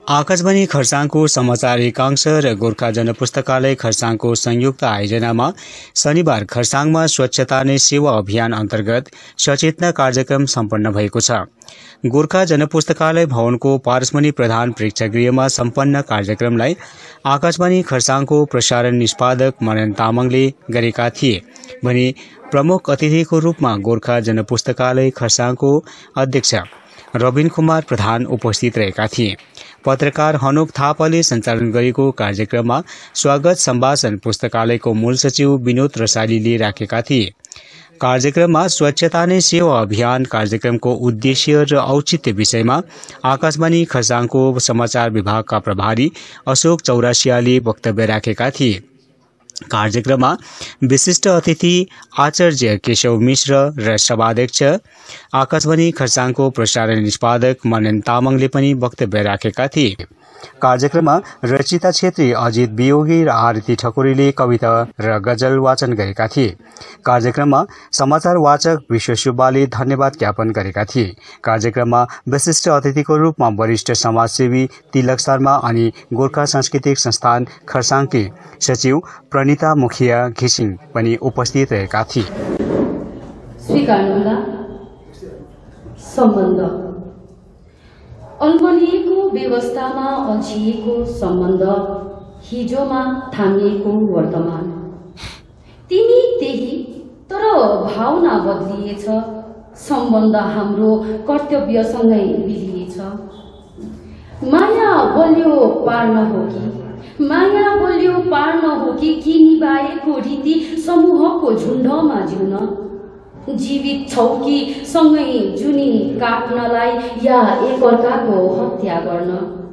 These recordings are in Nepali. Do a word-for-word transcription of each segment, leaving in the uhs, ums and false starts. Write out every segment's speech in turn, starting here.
आकाशवाणी खरसाङको समाचार एकांश र गोर्खा जनपुस्तकालय खरसाङको संयुक्त आयोजनामा शनिबार खरसाङमा स्वच्छता नै सेवा अभियान अन्तर्गत सचेतना कार्यक्रम सम्पन्न भएको छ। गोर्खा जनपुस्तकालय भवनको पारसमणि प्रधान प्रेक्षागृहमा सम्पन्न कार्यक्रमलाई आकाशवाणी खरसाङको प्रसारण निष्पादक मनन तामाङले गरेका थिए भने प्रमुख अतिथिको रूपमा गोर्खा जनपुस्तकालय खरसाङको अध्यक्ष रबिन कुमार प्रधान उपस्थित रहेका थिए। पत्रकार हनुक थापाले सञ्चालन गरेको कार्यक्रममा स्वागत सम्भाषण पुस्तकालयको मूल सचिव विनोद रसालीले राखेका थिए। कार्यक्रममा स्वच्छता नै सेवा अभियान कार्यक्रमको उद्देश्य र औचित्य विषयमा आकाशवाणी खरसाङको समाचार विभागका प्रभारी अशोक चौरासियाले वक्तव्य राखेका थिए। कार्यक्रममा विशिष्ट अतिथि आचार्य केशव मिश्र र सभाध्यक्ष आकाशवाणी खरसाङको प्रसारण निष्पादक मनन तामाङले पनि वक्तव्य राखेका थिए। कार्यक्रममा रचिता छेत्री, अजित वियोगी र आरती ठकुरीले कविता र गजल वाचन गरेका थिए। कार्यक्रममा समाचार वाचक विश्व सुब्बाले धन्यवाद ज्ञापन गरेका थिए। कार्यक्रममा विशिष्ट अतिथिको रूपमा वरिष्ठ समाजसेवी तिलक शर्मा अनि गोर्खा सांस्कृतिक संस्थान खरसाङकी सचिव प्रणिता मुखिया घिसिङ पनि उपस्थित रहेका थिए। अल्मलिएको व्यवस्थामा अल्झिएको सम्बन्ध, हिजोमा थामिएको वर्तमान, तिमी त्यही तर भावना बदलिएछ, सम्बन्ध हाम्रो कर्तव्यसँगै मिलिएछ। माया बलियो पार्न हो कि माया बलियो पार्न हो कि कि निभाएको रीति समूहको झुण्डमा जिउन, जीवित छौ कि सँगै जुनी काट्नलाई या एकअर्काको हत्या गर्न।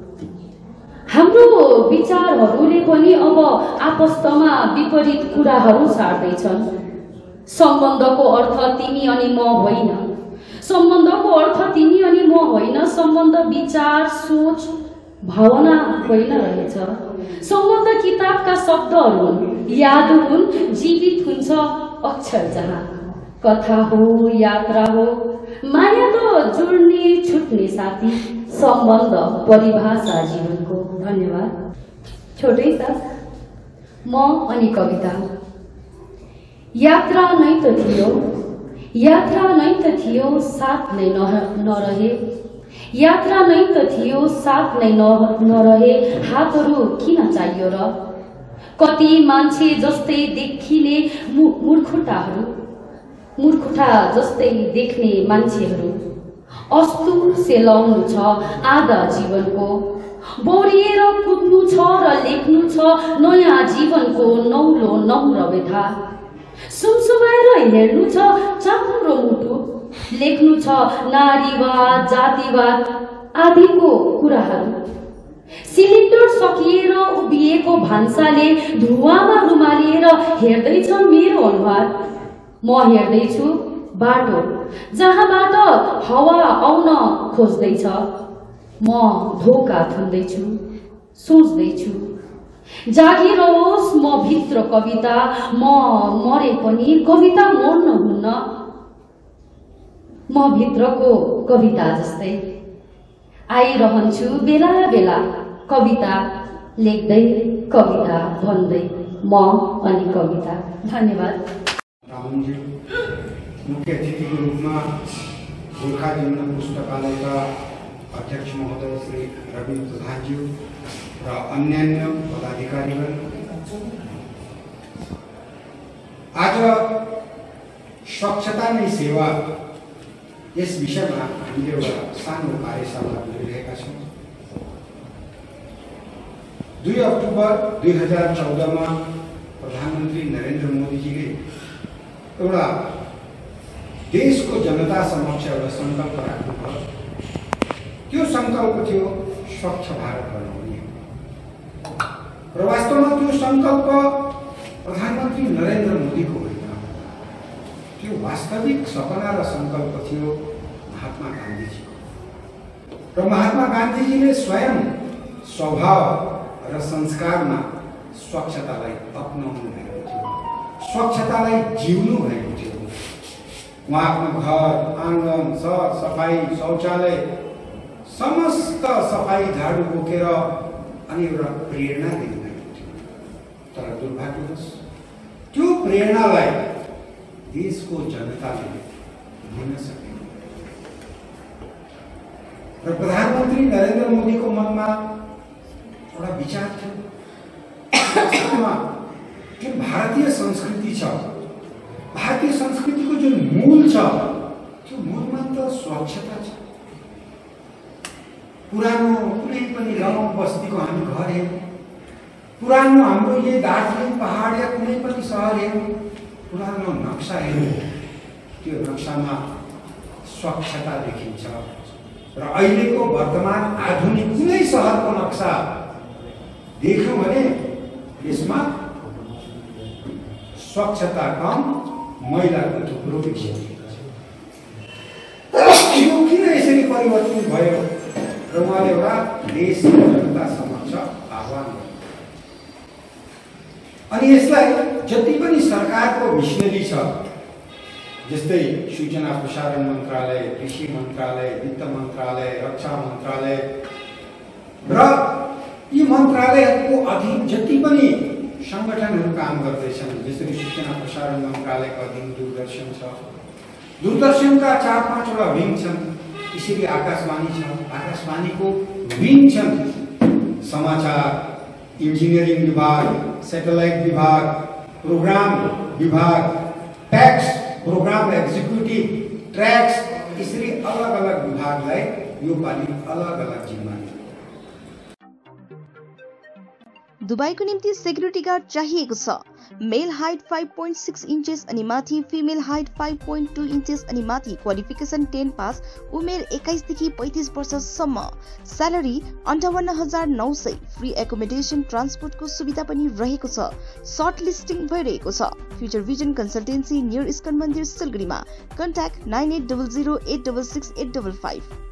हाम्रो विचारहरूले पनि अब आपस्तमा विपरीत कुराहरू सार्दैछन्। सम्बन्धको अर्थ तिमी अनि म होइन, सम्बन्धको अर्थ तिमी अनि म होइन, सम्बन्ध विचार सोच भावना होइन रहेछ। सम्बन्ध किताबका शब्दहरू हुन्, याद हुन्, जीवित हुन्छ अक्षर जहाँ। कथा हो, यात्रा हो, माया त जुड्ने छुट्ने साथी, सम्बन्ध परिभाषा जीवनको। धन्यवाद। छोटै सा म अनि कविता। यात्रा नै त थियो, यात्रा नै त थियो, साथ नै नरहे, यात्रा नै त थियो, साथ नै नरहे, हातहरू किन चाहियो र? कति मान्छे जस्तै देखिने मूर्खुटाहरू, मूर्खुटा जस्तै देख्ने मान्छेहरू, अस्तु सेलाउनु छ आधा जीवनको, बौरिएर कुद्नु छ र लेख्नु छ नयाँ जीवनको नौलो नम्र व्यथा, सुमसुमाएर हेर्नु छ चाम्रो मुटु, लेख्नु छ नारीवाद जातिवाद आदिको कुराहरू। सिलिन्डर सकिएर उभिएको भान्साले धुवामा रुमालिएर हेर्दैछ मेरो अनुहार। म हेर्दैछु बाटो जहाँबाट हावा आउन खोज्दैछ, म धोका थुन्दैछु, सोच्दैछु जागिरोस् म भित्र कविता, म मरे पनि कविता मर्न हुन्न, म भित्रको कविता जस्तै आइरहन्छु बेला बेला, कविता लेख्दै कविता भन्दै, म अनि कविता। धन्यवाद। रामजी मुख्य अतिथि के रूप में गोर्खा जन पुस्तकालय का अध्यक्ष महोदय श्री रविन प्रधान जी र अन्यान्य पदाधिकारीगण, आज स्वच्छता नै सेवा यस विषयमा हामीले एउटा सानो कार्यशाला गरिरहेका छौँ। दुई अक्टोबर दुई हजार चौदह में प्रधानमंत्री नरेंद्र मोदीजीले एउटा देशको जनता समक्ष एउटा संकल्प राख्नुभयो। त्यो संकल्प थियो स्वच्छ भारत बनाउने र वास्तवमा त्यो संकल्प प्रधानमन्त्री नरेन्द्र मोदीको होइन, त्यो वास्तविक सपना र संकल्प थियो महात्मा गान्धीजीको। र महात्मा गान्धीजीले स्वयं स्वभाव र संस्कारमा स्वच्छतालाई अपनाउनु भएको थियो, स्वच्छतालाई जिउनु भएको थियो। उहाँ आफ्नो घर आँगन सर सफाई शौचालय समस्त सफाई झाडु बोकेर अनि एउटा प्रेरणा दिनु तर दुर्भाग्यवश त्यो प्रेरणालाई देशको जनताले दिन सकेन र प्रधानमन्त्री नरेन्द्र मोदीको मनमा एउटा विचार थियो जुन भारतीय संस्कृति छ भारतीय संस्कृतिको जुन मूल छ त्यो मूलमा त स्वच्छता छ पुरानो कुनै पनि गाउँ बस्तीको हामी घर हेरौँ पुरानो हाम्रो यही दार्जिलिङ पहाड या कुनै पनि सहर हेरौँ पुरानो नक्सा हेरौँ त्यो नक्सामा स्वच्छता देखिन्छ र अहिलेको वर्तमान आधुनिक कुनै सहरको नक्सा देख्यौँ भने यसमा स्वच्छता कम मैलाको थुप्रो देखिन्छ यो किन यसरी परिवर्तन भयो र उहाँले एउटा देशको जनता समक्ष आह्वान गर्नु अनि यसलाई जति पनि सरकारको मिसनरी छ जस्तै सूचना प्रसारण मन्त्रालय कृषि मन्त्रालय वित्त मन्त्रालय रक्षा मन्त्रालय र यी मन्त्रालयहरूको अधीन जति पनि संगठनहरू काम गर्दैछन् जसरी सूचना प्रसारण मन्त्रालयको अधीन दूरदर्शन छ दूरदर्शनका चार पाँचवटा विङ छन् यसरी आकाशवाणी छ आकाशवाणीको विङ छन् समाचार इन्जिनियरिङ विभाग सैटेलाइट विभाग प्रोग्राम विभाग टैक्स प्रोग्राम एक्जिक्युटिभ ट्र्याक्स यसरी अलग अलग विभागलाई यो पालि अलग अलग जिम्मा दुबईको निम्ति सेक्युरिटी गार्ड चाहिएको छ male height five point six inches अनि माथि female height five point two inches अनि माथि क्वालिफिकेसन टेन पास उमेर एक्काइस देखि पैंतीस वर्षसम्म स्यालेरी अन्ठाउन्न हजार नौ सय फ्री एकोमोडेसन ट्रान्सपोर्टको सुविधा पनि रहेको छ सर्ट लिस्टिङ भइरहेको छ future vision consultancy near ISKCON मन्दिर सिलगढीमा contact nine eight double zero eight double six eight double five